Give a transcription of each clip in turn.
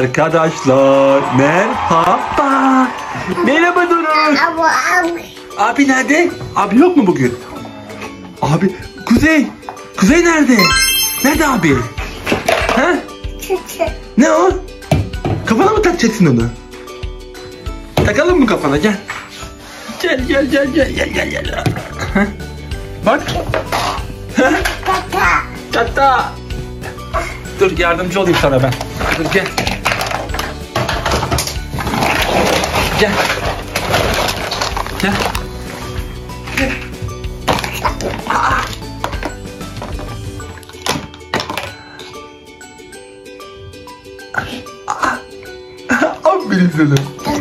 Arkadaşlar merhaba. Merhaba Doruk. Abi nerede? Abi yok mu bugün? Abi Kuzey. Kuzey nerede? Nerede abi? Ha? Ne o? Kafana mı takacaksın onu? Takalım mı kafana? Gel. Gel. Bak. Çata. Dur yardımcı olayım sana ben. Dur gel. Gel. Aferin sana.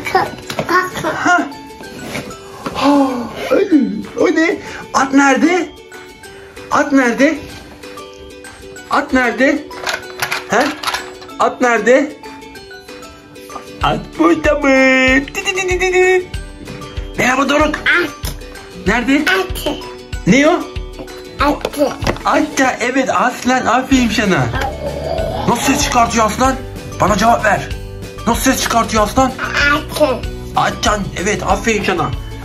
O ne? At nerede? At nerede? At nerede? He? At nerede? At burada mı? Merhaba Doruk. Nerede? Ne o? At da evet aslan, aferin sana. Nasıl ses çıkartıyor aslan? Bana cevap ver. Nasıl ses çıkartıyor aslan? Atcan evet aferin sana.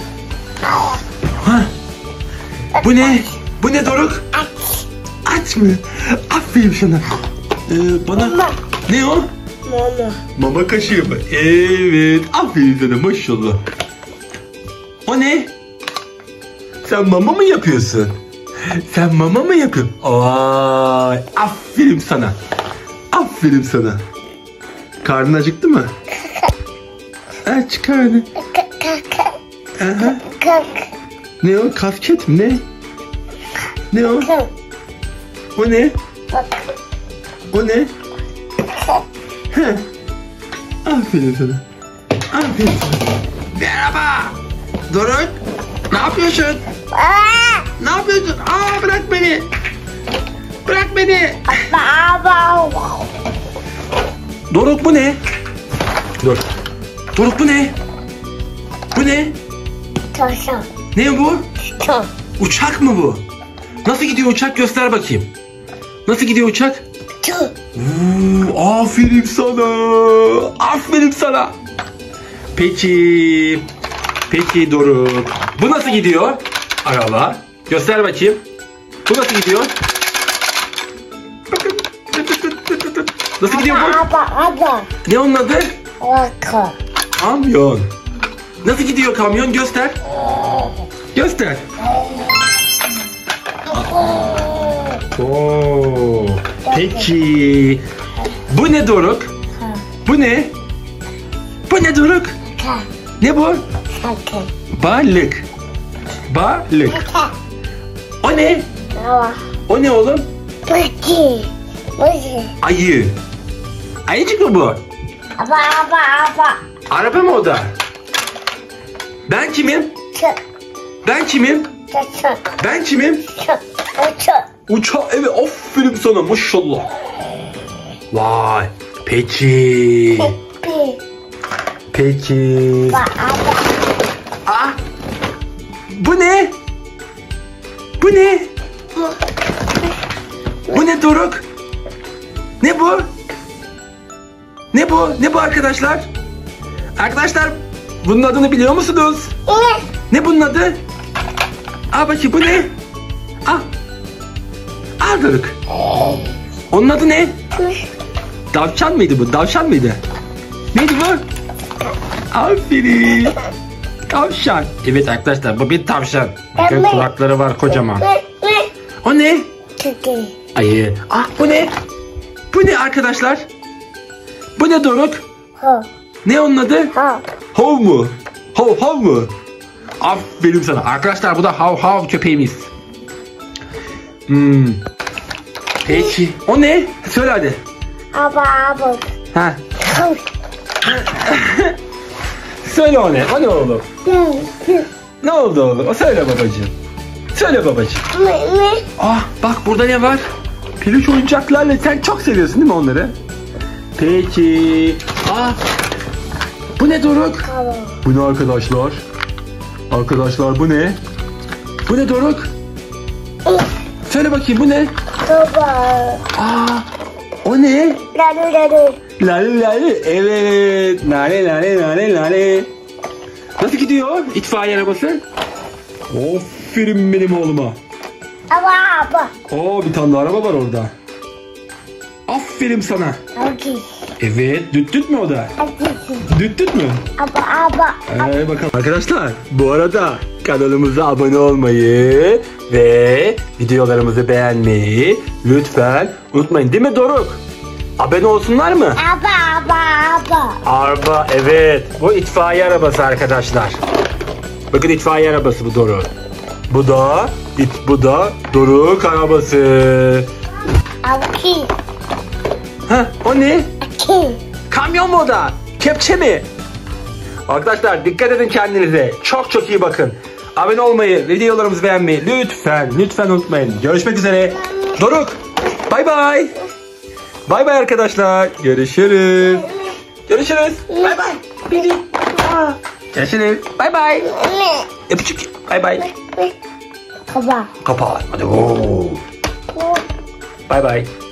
Bu ne? Bu ne Doruk? Aç mı? Aferin sana. Bana mama. Ne o? Mama. Mama kaşığı mı? Evet. Aferin sana maşallah. O ne? Sen mama mı yapıyorsun? Sen mama mı yapıyorsun? Ay, aferin sana. Aferin sana. Karnın acıktı mı? Aç karnı. Aha. Ne o? Kasket mi? Ne? Ne o? O ne? O ne? Heh. Aferin sana. Aferin sana. Merhaba. Doruk. Ne yapıyorsun? Ne yapıyorsun? Bırak beni. Bırak beni. Doruk bu ne? Dur. Doruk bu ne? Bu ne? Ne bu? Uçak mı bu? Nasıl gidiyor uçak? Göster bakayım. Nasıl gidiyor uçak? Aferin sana. Aferin sana. Peki. Peki Doruk. Bu nasıl gidiyor? Araba. Göster bakayım. Bu nasıl gidiyor? Nasıl gidiyor bu? Ne onun adı? Kamyon. Nasıl gidiyor kamyon? Göster. Göster. Oo. Peki. Bu ne Doruk? Bu ne? Bu ne Doruk? Ne bu? Balık. Balık. O ne? O ne oğlum? Ayı. Ayıcık mı bu? Araba mı o da? Ben kimim? Ben kimim? Ben kimim? Uçak. Evet aferin sana maşallah. Vay. Peki. Peki. Bu ne? Bu ne? Bu ne Doruk? Ne bu? Ne bu? Ne bu arkadaşlar? Arkadaşlar bunun adını biliyor musunuz? Ne bunun adı? Bakayım bu ne? Doruk. Onun adı ne? Tavşan mıydı bu? Tavşan mıydı? Neydi bu? Aferin. Tavşan. Evet arkadaşlar bu bir tavşan. Bakın kulakları var kocaman. O ne? Ayı. Bu ne? Bu ne arkadaşlar? Bu ne Doruk? Ne onun adı? Hav mu? Hav mu? Aferin sana. Arkadaşlar bu da hav köpeğimiz. Peki. O ne? Söyle hadi. Söyle o ne? O ne oğlum? Ne oldu oğlum? O söyle babacığım. Söyle babacığım. Bak burada ne var? Peluş oyuncaklarla sen çok seviyorsun değil mi onları? Peki. Bu ne Doruk? Bu ne arkadaşlar? Arkadaşlar bu ne? Bu ne Doruk? Söyle bakayım bu ne? Baba. Aa, o ne? Lale lale. Evet. Lale lale lale lale. Nasıl gidiyor itfaiye arabası? Aferin benim oğluma. Araba. Oo, bir tane daha araba var orada. Aferin sana. Okay. Evet, düt düt mü o da? Düt düt mü? Araba. Bakalım. Arkadaşlar, bu arada kanalımıza abone olmayı ve videolarımızı beğenmeyi lütfen unutmayın. Değil mi Doruk? Abone olsunlar mı? Araba. Araba, evet. Bu itfaiye arabası arkadaşlar. Bakın itfaiye arabası bu Doruk. Bu da Doruk arabası. Aki. Ha, o ne? Aki. Kamyon mu o da? Kepçe mi? Arkadaşlar dikkat edin kendinize. Çok çok iyi bakın. Abone olmayı, videolarımızı beğenmeyi lütfen unutmayın. Görüşmek üzere. Doruk, bay bay. Bay bay arkadaşlar. Görüşürüz. Bay bay. Görüşürüz. Bay bay. Öpücük. Bay bay. Kaba. Kapat. Hadi. Bay bay.